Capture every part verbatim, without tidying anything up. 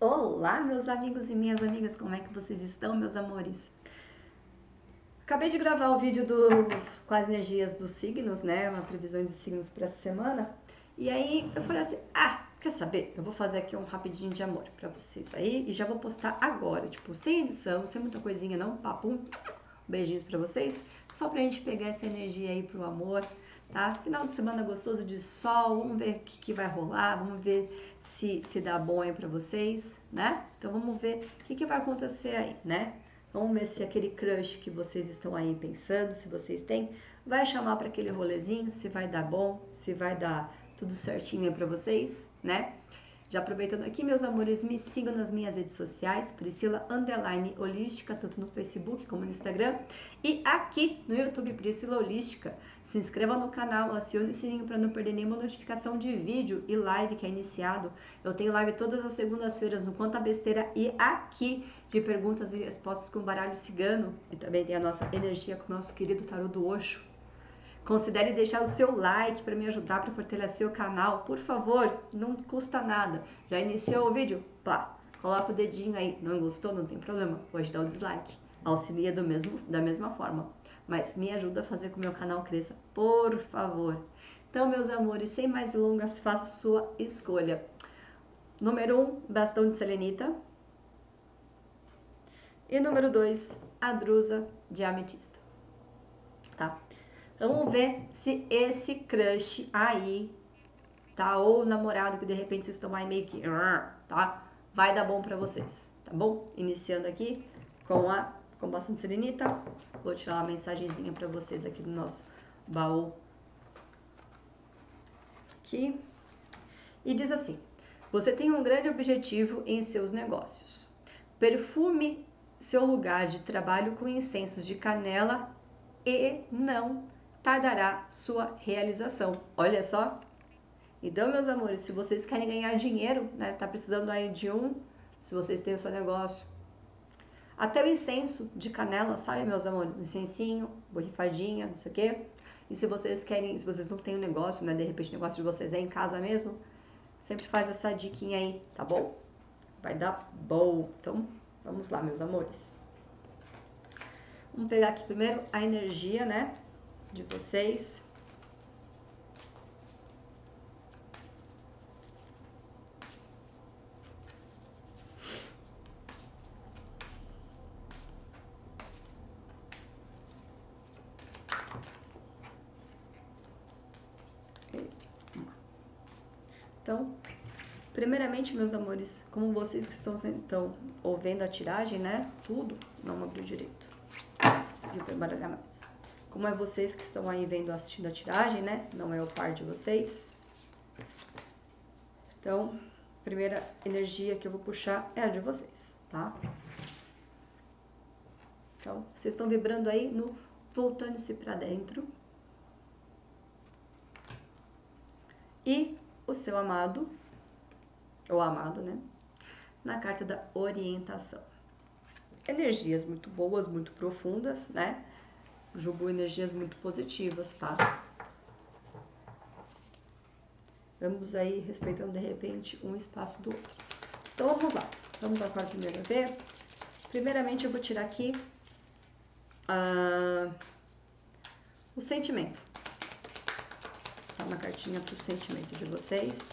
Olá, meus amigos e minhas amigas, como é que vocês estão, meus amores? Acabei de gravar o vídeo do, com as energias dos signos, né? Uma previsão dos signos para essa semana. E aí eu falei assim: ah, quer saber? Eu vou fazer aqui um rapidinho de amor para vocês aí e já vou postar agora, tipo, sem edição, sem muita coisinha, não, papum. Beijinhos para vocês, só pra gente pegar essa energia aí pro amor, tá? Final de semana gostoso de sol, vamos ver o que, que vai rolar, vamos ver se, se dá bom aí pra vocês, né? Então vamos ver o que, que vai acontecer aí, né? Vamos ver se aquele crush que vocês estão aí pensando, se vocês têm, vai chamar para aquele rolezinho, se vai dar bom, se vai dar tudo certinho aí pra vocês, né? Já aproveitando aqui, meus amores, me sigam nas minhas redes sociais, Priscila Underline Holística, tanto no Facebook como no Instagram. E aqui no YouTube, Priscila Holística. Se inscreva no canal, acione o sininho para não perder nenhuma notificação de vídeo e live que é iniciado. Eu tenho live todas as segundas-feiras no Quanta Besteira e aqui de perguntas e respostas com baralho cigano. E também tem a nossa energia com o nosso querido tarô do Osho. Considere deixar o seu like para me ajudar para fortalecer o canal, por favor, não custa nada. Já iniciou o vídeo? Pá, coloca o dedinho aí. Não gostou? Não tem problema, pode dar o dislike. Auxilia do mesmo, da mesma forma, mas me ajuda a fazer com que o meu canal cresça, por favor. Então, meus amores, sem mais delongas, faça a sua escolha. Número um, bastão de selenita. E número dois, a drusa de ametista. Tá? Vamos ver se esse crush aí, tá? Ou namorado que de repente vocês estão aí meio que, tá? Vai dar bom pra vocês, tá bom? Iniciando aqui com a com bastante serenita. Vou tirar uma mensagenzinha pra vocês aqui do nosso baú. Aqui. E diz assim: você tem um grande objetivo em seus negócios. Perfume seu lugar de trabalho com incensos de canela e não tardará sua realização. Olha só. Então, meus amores, se vocês querem ganhar dinheiro, né, tá precisando aí de um, se vocês têm o seu negócio. Até o incenso de canela, sabe, meus amores? Incensinho, borrifadinha, não sei o quê. E se vocês querem, se vocês não têm um negócio, né, de repente o negócio de vocês é em casa mesmo, sempre faz essa diquinha aí, tá bom? Vai dar bom. Então, vamos lá, meus amores. Vamos pegar aqui primeiro a energia, né, de vocês. Então, primeiramente, meus amores, como vocês que estão, estão ouvindo a tiragem, né, tudo, não abriu direito. E eu vou embaralhar mais. Como é vocês que estão aí vendo, assistindo a tiragem, né? Não é o par de vocês. Então, a primeira energia que eu vou puxar é a de vocês, tá? Então, vocês estão vibrando aí no voltando-se pra dentro. E o seu amado, ou amado, né? Na carta da orientação. Energias muito boas, muito profundas, né? Julgo energias muito positivas, tá? Vamos aí respeitando de repente um espaço do outro. Então vamos lá, vamos lá para a primeira vez. Primeiramente eu vou tirar aqui uh, o sentimento. Tá, uma cartinha para o sentimento de vocês.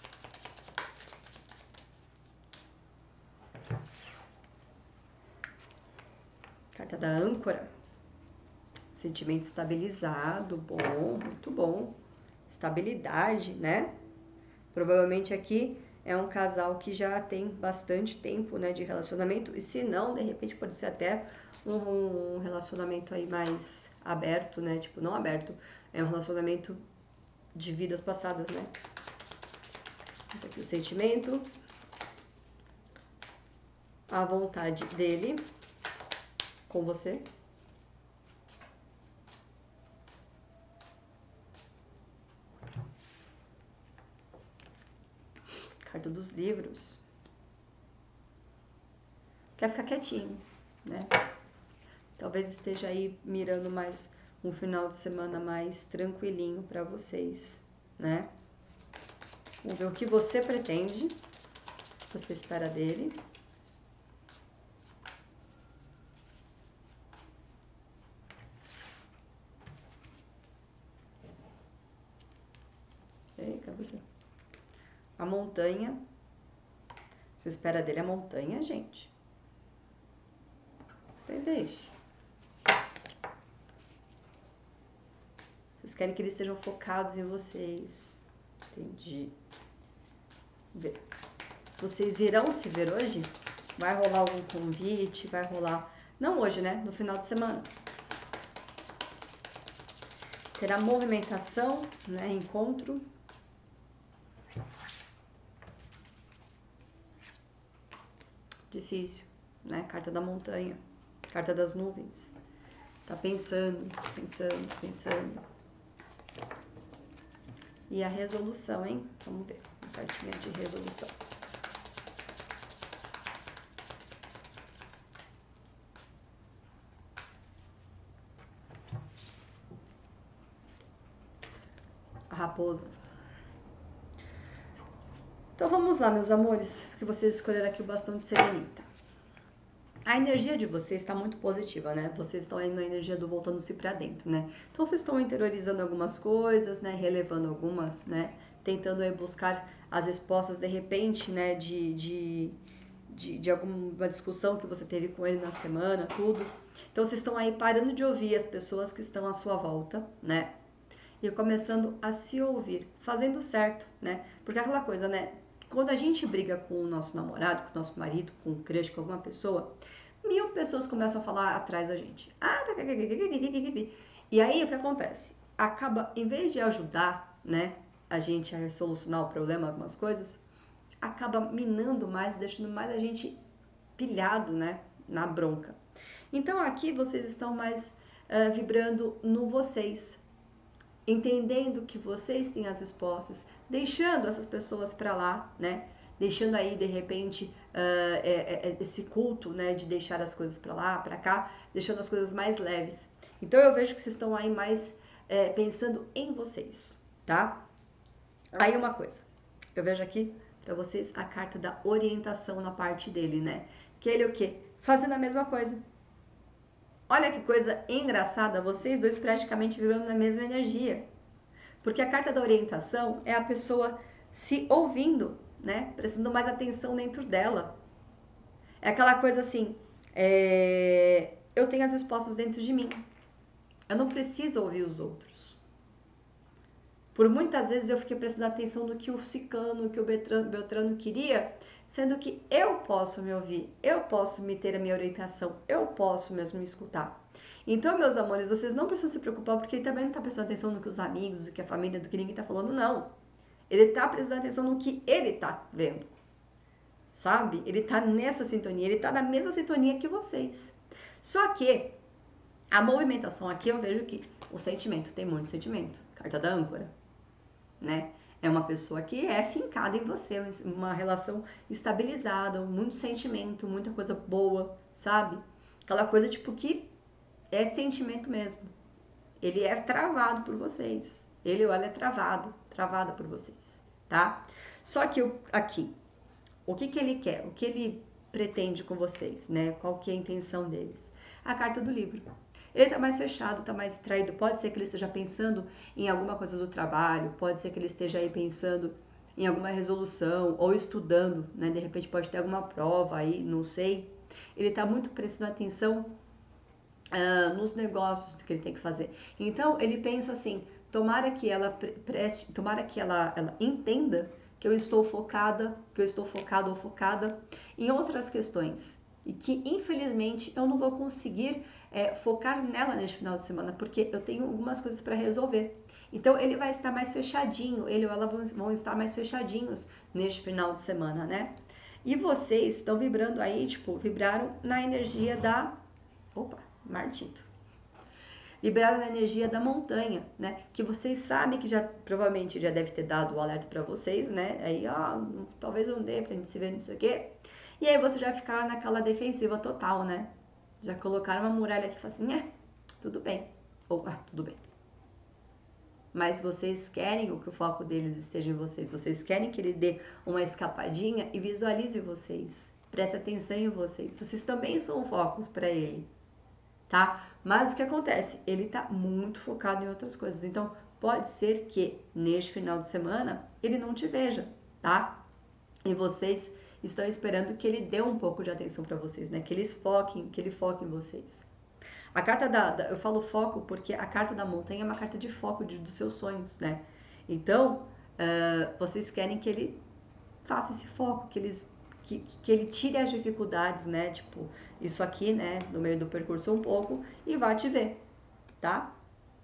Carta da âncora. Sentimento estabilizado, bom, muito bom. Estabilidade, né? Provavelmente aqui é um casal que já tem bastante tempo, né, de relacionamento. E se não, de repente pode ser até um, um relacionamento aí mais aberto, né? Tipo, não aberto, é um relacionamento de vidas passadas, né? Esse aqui é o sentimento. A vontade dele com você. Carta dos livros. Quer ficar quietinho, né? Talvez esteja aí mirando mais um final de semana mais tranquilinho pra vocês, né? Vamos ver o que você pretende. você espera dele. Ei, cadê você? A montanha. Você espera dele a montanha, gente. Entende isso? Vocês querem que eles estejam focados em vocês. Entendi. Vocês irão se ver hoje? Vai rolar algum convite? Vai rolar... Não hoje, né? No final de semana. Terá movimentação, né? Encontro. Difícil, né? Carta da montanha. Carta das nuvens. Tá pensando, pensando, pensando. E a resolução, hein? Vamos ver. Uma cartinha de resolução. A raposa. Então vamos lá, meus amores, que vocês escolheram aqui o bastão de serenita. A energia de vocês está muito positiva, né? Vocês estão aí na energia do voltando-se para dentro, né? Então vocês estão interiorizando algumas coisas, né? Relevando algumas, né? Tentando aí buscar as respostas de repente, né? De, de, de, de alguma discussão que você teve com ele na semana, tudo. Então vocês estão aí parando de ouvir as pessoas que estão à sua volta, né? E começando a se ouvir, fazendo certo, né? Porque aquela coisa, né? Quando a gente briga com o nosso namorado, com o nosso marido, com o crush, com alguma pessoa, mil pessoas começam a falar atrás da gente. E aí o que acontece? Acaba, em vez de ajudar, né, a gente a solucionar o problema, algumas coisas, acaba minando mais, deixando mais a gente pilhado, né, na bronca. Então aqui vocês estão mais uh, vibrando no vocês, entendendo que vocês têm as respostas, deixando essas pessoas para lá, né? Deixando aí de repente uh, é, é, esse culto, né? De deixar as coisas para lá, para cá, deixando as coisas mais leves. Então eu vejo que vocês estão aí mais é, pensando em vocês, tá? Aí uma coisa, eu vejo aqui para vocês a carta da orientação na parte dele, né? Que ele o quê? Fazendo a mesma coisa. Olha que coisa engraçada, vocês dois praticamente vivendo na mesma energia. Porque a carta da orientação é a pessoa se ouvindo, né? Prestando mais atenção dentro dela. É aquela coisa assim, é... eu tenho as respostas dentro de mim. Eu não preciso ouvir os outros. Por muitas vezes eu fiquei prestando atenção no que o ciclano, no que o Beltrano, Beltrano queria, sendo que eu posso me ouvir, eu posso me ter a minha orientação, eu posso mesmo me escutar. Então, meus amores, vocês não precisam se preocupar porque ele também não está prestando atenção no que os amigos, do que a família, do que ninguém está falando, não. Ele está prestando atenção no que ele está vendo, sabe? Ele está nessa sintonia, ele está na mesma sintonia que vocês. Só que a movimentação aqui eu vejo que o sentimento, tem muito sentimento, carta da âncora, né? É uma pessoa que é fincada em você, uma relação estabilizada, muito sentimento, muita coisa boa, sabe? Aquela coisa tipo que é sentimento mesmo. Ele é travado por vocês. Ele ou ela é travado, travada por vocês, tá? Só que aqui, o que que ele quer? O que ele pretende com vocês, né? Qual que é a intenção deles? A carta do livro. Ele tá mais fechado, tá mais traído. Pode ser que ele esteja pensando em alguma coisa do trabalho, pode ser que ele esteja aí pensando em alguma resolução ou estudando, né? De repente pode ter alguma prova aí, não sei. Ele tá muito prestando atenção uh, nos negócios que ele tem que fazer. Então ele pensa assim: tomara que ela preste, tomara que ela, ela entenda que eu estou focada, que eu estou focado ou focada em outras questões. E que, infelizmente, eu não vou conseguir é, focar nela neste final de semana, porque eu tenho algumas coisas para resolver. Então, ele vai estar mais fechadinho, ele ou ela vão, vão estar mais fechadinhos neste final de semana, né? E vocês estão vibrando aí, tipo, vibraram na energia da... Opa, Martito. Vibraram na energia da montanha, né? Que vocês sabem que já, provavelmente, já deve ter dado o alerta para vocês, né? Aí, ó, talvez não dê pra gente se ver, não sei o quê. E aí você já ficaram naquela defensiva total, né? Já colocaram uma muralha aqui e falaram assim, é, tudo bem. Ou, ah, tudo bem. mas vocês querem que o foco deles esteja em vocês. Vocês querem que ele dê uma escapadinha e visualize vocês. Preste atenção em vocês. Vocês também são focos para ele, tá? Mas o que acontece? Ele tá muito focado em outras coisas. Então, pode ser que neste final de semana ele não te veja, tá? E vocês estão esperando que ele dê um pouco de atenção para vocês, né? Que eles foquem, que ele foque em vocês. A carta da, da, eu falo foco porque a carta da montanha é uma carta de foco de, dos seus sonhos, né? Então, uh, vocês querem que ele faça esse foco, que, eles, que, que ele tire as dificuldades, né? Tipo, isso aqui, né? No meio do percurso um pouco e vá te ver, tá?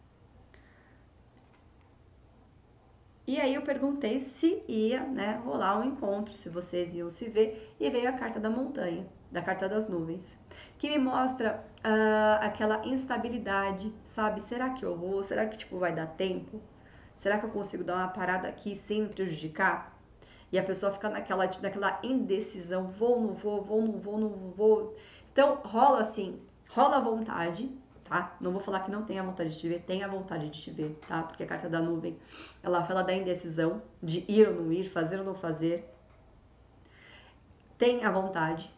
E aí eu perguntei se ia, né, rolar um encontro, se vocês iam se ver, e veio a carta da montanha, da carta das nuvens, que me mostra uh, aquela instabilidade, sabe? Será que eu vou? Será que tipo vai dar tempo? Será que eu consigo dar uma parada aqui sem me prejudicar? E a pessoa fica naquela, naquela indecisão, vou, não vou, vou, não vou, não vou. Então rola assim, rola a vontade, tá? Não vou falar que não tem a vontade de te ver, tem a vontade de te ver, tá? Porque a carta da nuvem, ela fala da indecisão, de ir ou não ir, fazer ou não fazer. Tem a vontade,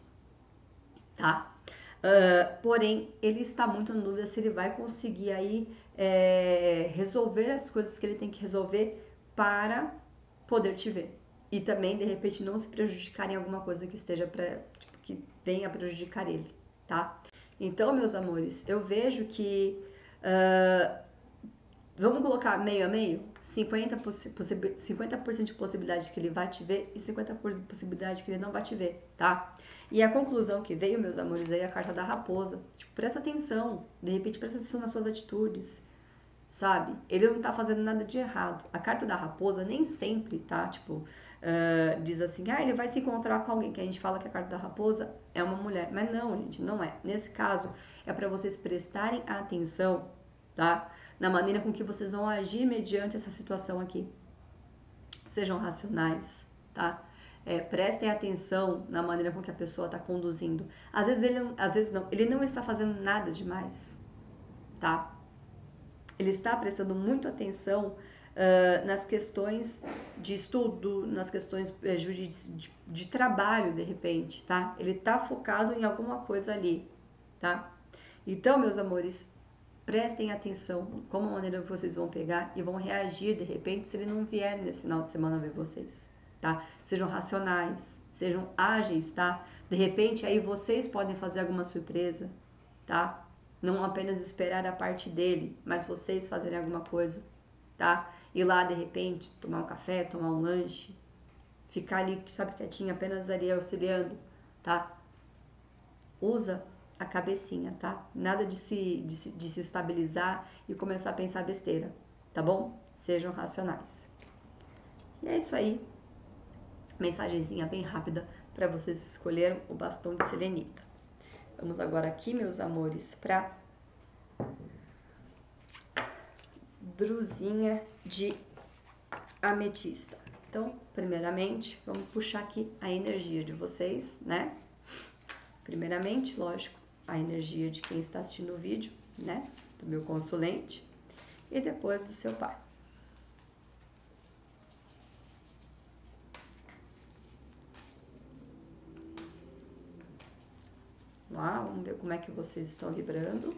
tá? Uh, porém, ele está muito na dúvida se ele vai conseguir aí é, resolver as coisas que ele tem que resolver para poder te ver. E também, de repente, não se prejudicar em alguma coisa que esteja pra, tipo, que venha a prejudicar ele, tá? Então, meus amores, eu vejo que uh, vamos colocar meio a meio, cinquenta por cento de possibilidade que ele vai te ver e cinquenta por cento de possibilidade que ele não vai te ver, tá? E a conclusão que veio, meus amores, veio a carta da raposa. Tipo, presta atenção, de repente presta atenção nas suas atitudes, sabe? Ele não tá fazendo nada de errado. A carta da raposa nem sempre, tá? Tipo, uh, diz assim, ah, ele vai se encontrar com alguém, que a gente fala que a carta da raposa é uma mulher. Mas não, gente, não é. Nesse caso, é para vocês prestarem atenção, tá? Na maneira com que vocês vão agir mediante essa situação aqui. Sejam racionais, tá? É, prestem atenção na maneira com que a pessoa está conduzindo. Às vezes ele, às vezes não, ele não está fazendo nada demais, tá? Ele está prestando muito atenção uh, nas questões de estudo, nas questões uh, de, de, de trabalho, de repente, tá? Ele está focado em alguma coisa ali, tá? Então, meus amores, prestem atenção como a maneira que vocês vão pegar e vão reagir, de repente, se ele não vier nesse final de semana ver vocês, tá? Sejam racionais, sejam ágeis, tá? De repente, aí vocês podem fazer alguma surpresa, tá? Não apenas esperar a parte dele, mas vocês fazerem alguma coisa, tá? Ir lá, de repente, tomar um café, tomar um lanche, ficar ali, sabe, quietinho, apenas ali auxiliando, tá? Usa a cabecinha, tá? Nada de se, de se, de se estabilizar e começar a pensar besteira, tá bom? Sejam racionais. E é isso aí. Mensagenzinha bem rápida para vocês escolherem o bastão de selenita. Vamos agora aqui, meus amores, para drusinha de ametista. Então, primeiramente, vamos puxar aqui a energia de vocês, né? Primeiramente, lógico, a energia de quem está assistindo o vídeo, né? Do meu consulente. E depois do seu pai. Vamos lá, vamos ver como é que vocês estão vibrando.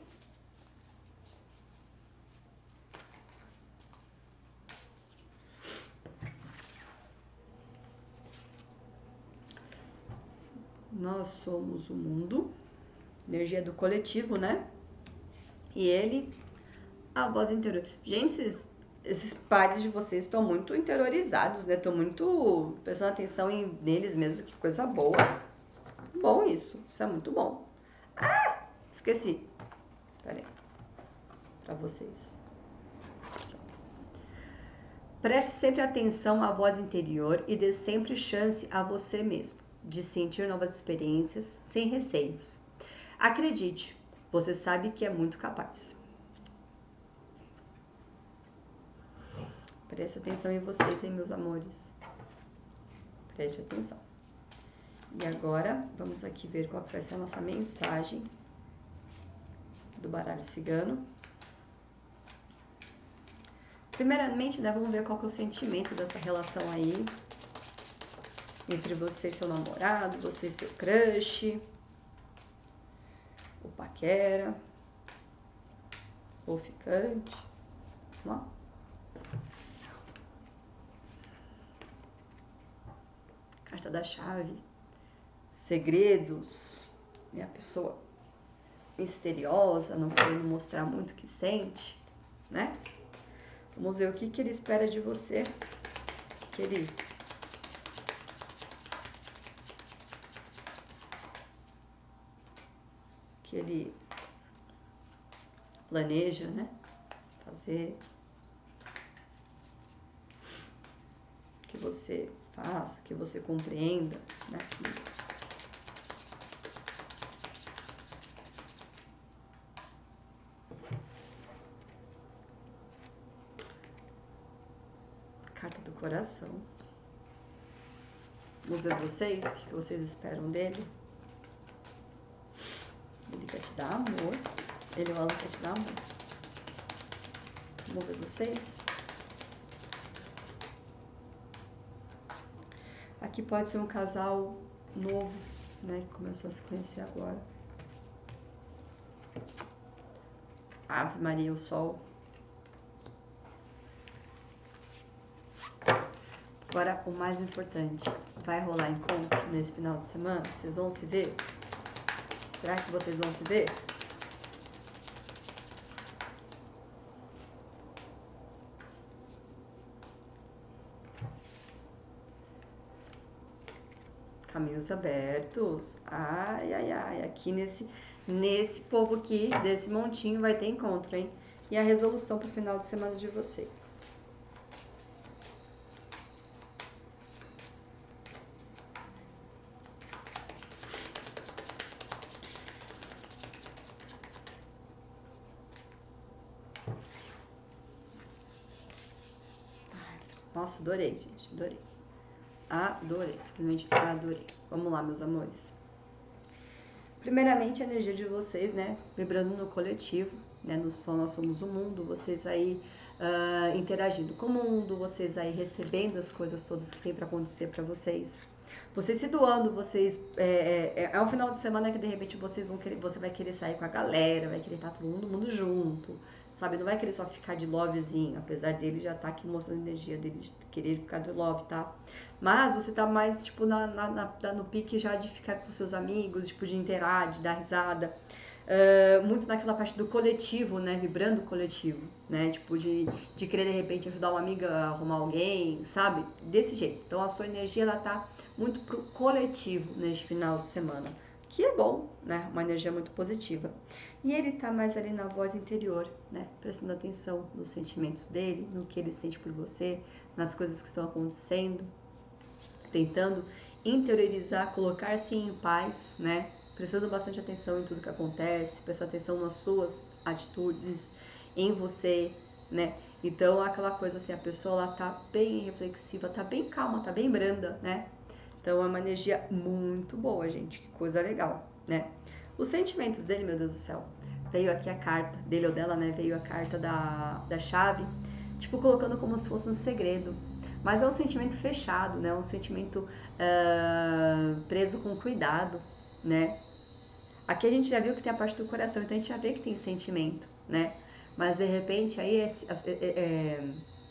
Nós somos o mundo, energia do coletivo, né? E ele, a voz interior. Gente, esses, esses pares de vocês estão muito interiorizados, né? Estão muito prestando atenção em, neles mesmo, que coisa boa. Bom isso, isso é muito bom. Ah, esqueci. Peraí, para vocês. Preste sempre atenção à voz interior e dê sempre chance a você mesmo de sentir novas experiências sem receios. Acredite, você sabe que é muito capaz. Preste atenção em vocês, hein, meus amores. Preste atenção. E agora, vamos aqui ver qual vai ser a nossa mensagem do baralho cigano. Primeiramente, né, vamos ver qual que é o sentimento dessa relação aí. Entre você e seu namorado, você e seu crush. O paquera. O ficante. Vamos lá. Carta da chave. Segredos. E a pessoa misteriosa, não querendo mostrar muito o que sente, né? Vamos ver o que, que ele espera de você. Que ele... Que ele planeja, né? Fazer... Que você faça, que você compreenda, né? Carta do coração. Vamos ver vocês, o que vocês esperam dele. Ele quer te dar amor. Ele ou ela quer te dar amor. Vamos ver vocês. Aqui pode ser um casal novo, né, que começou a se conhecer agora. Ave Maria, o Sol. Agora, o mais importante, vai rolar encontro nesse final de semana? Vocês vão se ver? Será que vocês vão se ver? Caminhos abertos. Ai, ai, ai. Aqui nesse, nesse povo aqui, desse montinho, vai ter encontro, hein? E a resolução pro final de semana de vocês. Nossa, adorei, gente, adorei. Adorei, simplesmente adorei. Vamos lá, meus amores. Primeiramente, a energia de vocês, né, vibrando no coletivo, né, no som Nós Somos o Mundo, vocês aí uh, interagindo com o mundo, vocês aí recebendo as coisas todas que tem para acontecer para vocês. Vocês se doando, vocês é, é, é um final de semana que de repente vocês vão querer, você vai querer sair com a galera, vai querer estar todo mundo, mundo junto, sabe? Não vai querer só ficar de lovezinho, apesar dele já tá aqui mostrando a energia dele de querer ficar de love, tá? Mas você tá mais, tipo, na, na, na, no pique já de ficar com seus amigos, tipo, de interagir, de dar risada. Uh, muito naquela parte do coletivo, né? Vibrando o coletivo, né? Tipo, de, de querer, de repente, ajudar uma amiga a arrumar alguém, sabe? Desse jeito. Então, a sua energia, ela tá muito pro coletivo neste final de semana. Que é bom, né? Uma energia muito positiva. E ele tá mais ali na voz interior, né? Prestando atenção nos sentimentos dele, no que ele sente por você, nas coisas que estão acontecendo. Tentando interiorizar, colocar-se em paz, né? Prestando bastante atenção em tudo que acontece, prestando atenção nas suas atitudes, em você, né? Então, aquela coisa assim, a pessoa ela tá bem reflexiva, tá bem calma, tá bem branda, né? Então, é uma energia muito boa, gente. Que coisa legal, né? Os sentimentos dele, meu Deus do céu. Veio aqui a carta dele ou dela, né? Veio a carta da, da chave, tipo, colocando como se fosse um segredo. Mas é um sentimento fechado, né? Um sentimento uh, preso com cuidado, né? Aqui a gente já viu que tem a parte do coração, então a gente já vê que tem sentimento, né? Mas de repente aí esse, é, é,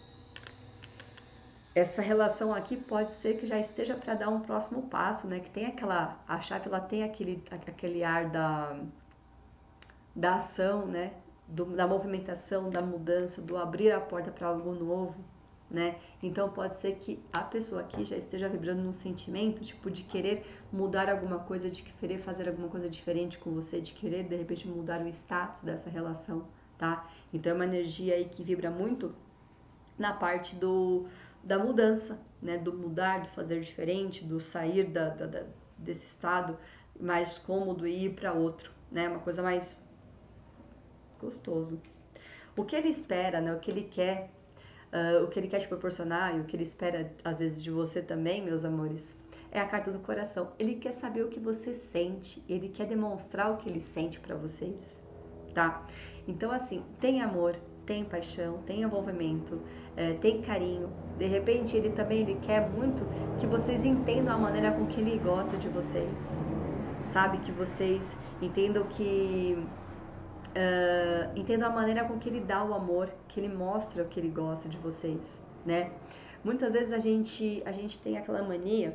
essa relação aqui pode ser que já esteja para dar um próximo passo, né? Que tem aquela, a chave ela tem aquele, aquele ar da, da ação, né? Do, da movimentação, da mudança, do abrir a porta para algo novo, né? Então pode ser que a pessoa aqui já esteja vibrando num sentimento, tipo, de querer mudar alguma coisa, de querer fazer alguma coisa diferente com você, de querer, de repente, mudar o status dessa relação, tá? Então é uma energia aí que vibra muito na parte do, da mudança, né? Do mudar, do fazer diferente, do sair da, da, da, desse estado mais cômodo e ir para outro, né? Uma coisa mais gostoso. O que ele espera, né? O que ele quer, Uh, o que ele quer te proporcionar e o que ele espera, às vezes, de você também, meus amores, é a carta do coração. Ele quer saber o que você sente, ele quer demonstrar o que ele sente pra vocês, tá? Então, assim, tem amor, tem paixão, tem envolvimento, é, tem carinho. De repente ele também ele quer muito que vocês entendam a maneira com que ele gosta de vocês, sabe? Que vocês entendam que uh, entendam a maneira com que ele dá o amor, que ele mostra o que ele gosta de vocês, né? Muitas vezes a gente a gente tem aquela mania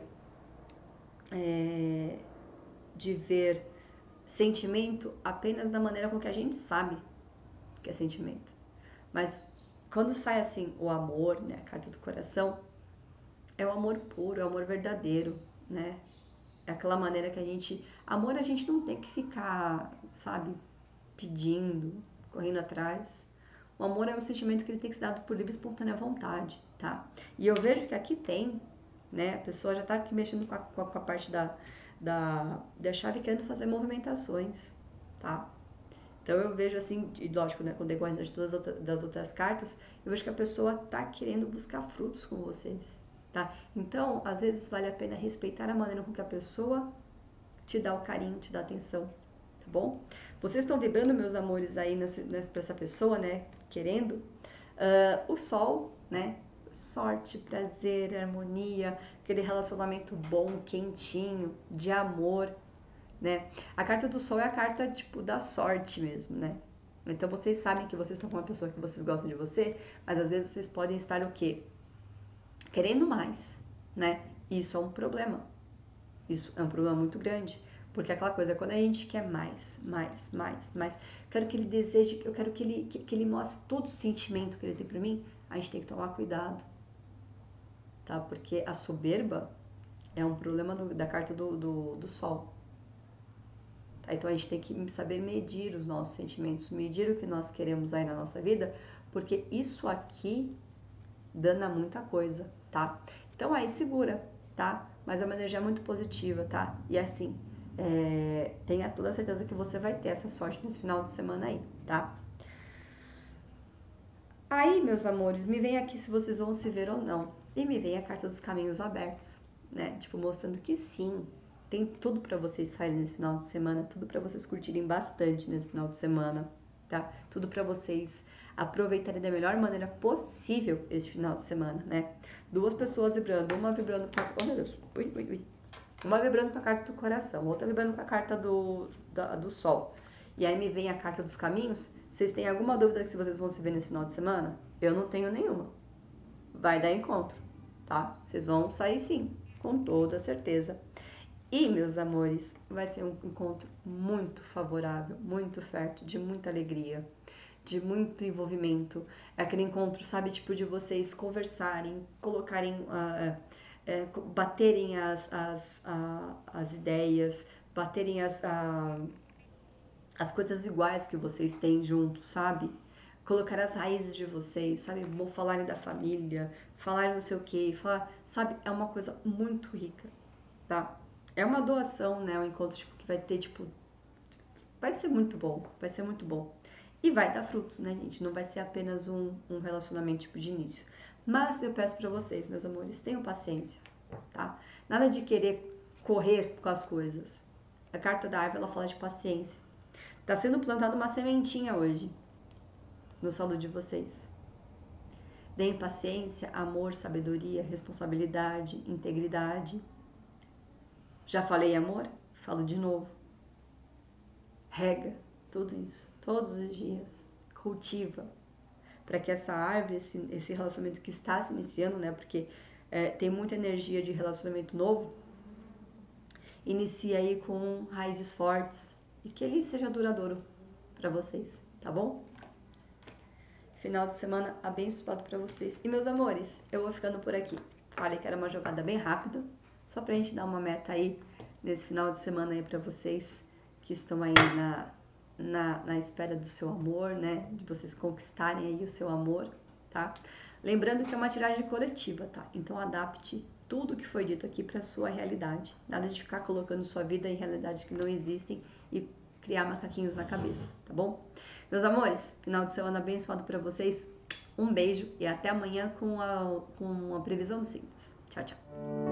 é, de ver sentimento apenas da maneira com que a gente sabe que é sentimento. Mas quando sai assim o amor, né, a carta do coração, é o amor puro, é o amor verdadeiro, né? É aquela maneira que a gente... Amor a gente não tem que ficar, sabe, pedindo, correndo atrás. O amor é um sentimento que ele tem que ser dado por livre e espontânea vontade, tá? E eu vejo que aqui tem, né, a pessoa já tá aqui mexendo com a, com a, com a parte da, da, da chave querendo fazer movimentações, tá? Então eu vejo assim, e lógico, né, com o decorrer de todas as outras, das outras cartas, eu vejo que a pessoa tá querendo buscar frutos com vocês, tá? Então, às vezes vale a pena respeitar a maneira com que a pessoa te dá o carinho, te dá atenção, tá bom? Vocês estão vibrando, meus amores, aí nessa, nessa, pra essa pessoa, né, querendo, uh, o sol, né, sorte, prazer, harmonia, aquele relacionamento bom, quentinho, de amor, né? A carta do sol é a carta, tipo, da sorte mesmo, né? Então, vocês sabem que vocês estão com uma pessoa que vocês gostam de você, mas às vezes vocês podem estar o quê? Querendo mais, né? Isso é um problema. Isso é um problema muito grande. Porque aquela coisa, quando a gente quer mais, mais, mais, mais, eu quero que ele deseje, eu quero que ele, que, que ele mostre todo o sentimento que ele tem pra mim, a gente tem que tomar cuidado, tá? Porque a soberba é um problema do, da carta do, do, do sol. Tá? Então a gente tem que saber medir os nossos sentimentos, medir o que nós queremos aí na nossa vida, porque isso aqui dana muita coisa, tá? Então aí segura, tá? Mas é uma energia muito positiva, tá? E assim, é, tenha toda a certeza que você vai ter essa sorte nesse final de semana aí, tá? Aí, meus amores, me vem aqui se vocês vão se ver ou não. E me vem a carta dos caminhos abertos, né? Tipo, mostrando que sim, tem tudo pra vocês saírem nesse final de semana, tudo pra vocês curtirem bastante nesse final de semana, tá? Tudo pra vocês aproveitarem da melhor maneira possível esse final de semana, né? Duas pessoas vibrando, uma vibrando com a... Oh, meu Deus! Ui, ui, ui. Uma vibrando com a carta do coração, outra vibrando com a carta do, da, do sol. E aí me vem a carta dos caminhos. Vocês têm alguma dúvida que se vocês vão se ver nesse final de semana? Eu não tenho nenhuma. Vai dar encontro, tá? Vocês vão sair sim, com toda certeza. E, meus amores, vai ser um encontro muito favorável, muito fértil, de muita alegria, de muito envolvimento. É aquele encontro, sabe, tipo de vocês conversarem, colocarem, uh, é, baterem as, as, uh, as ideias, baterem as, uh, as coisas iguais que vocês têm juntos, sabe? Colocar as raízes de vocês, sabe? Vão falarem da família, falarem não sei o que, falar, sabe? É uma coisa muito rica, tá? É uma doação, né? Um encontro tipo, que vai ter, tipo... Vai ser muito bom, vai ser muito bom. E vai dar frutos, né, gente? Não vai ser apenas um, um relacionamento tipo de início. Mas eu peço pra vocês, meus amores, tenham paciência, tá? Nada de querer correr com as coisas. A carta da árvore, ela fala de paciência. Tá sendo plantada uma sementinha hoje no solo de vocês. Deem paciência, amor, sabedoria, responsabilidade, integridade. Já falei amor? Falo de novo. Rega tudo isso, todos os dias. Cultiva. Para que essa árvore, esse, esse relacionamento que está se iniciando, né? Porque é, tem muita energia de relacionamento novo. Inicie aí com raízes fortes. E que ele seja duradouro para vocês, tá bom? Final de semana abençoado para vocês. E meus amores, eu vou ficando por aqui. Falei que era uma jogada bem rápida, só pra gente dar uma meta aí nesse final de semana aí para vocês que estão aí na, na, na espera do seu amor, né? De vocês conquistarem aí o seu amor, tá? Lembrando que é uma tiragem coletiva, tá? Então adapte tudo que foi dito aqui para sua realidade. Nada de ficar colocando sua vida em realidades que não existem e criar macaquinhos na cabeça, tá bom? Meus amores, final de semana abençoado para vocês. Um beijo e até amanhã com a, com a previsão dos signos. Tchau, tchau.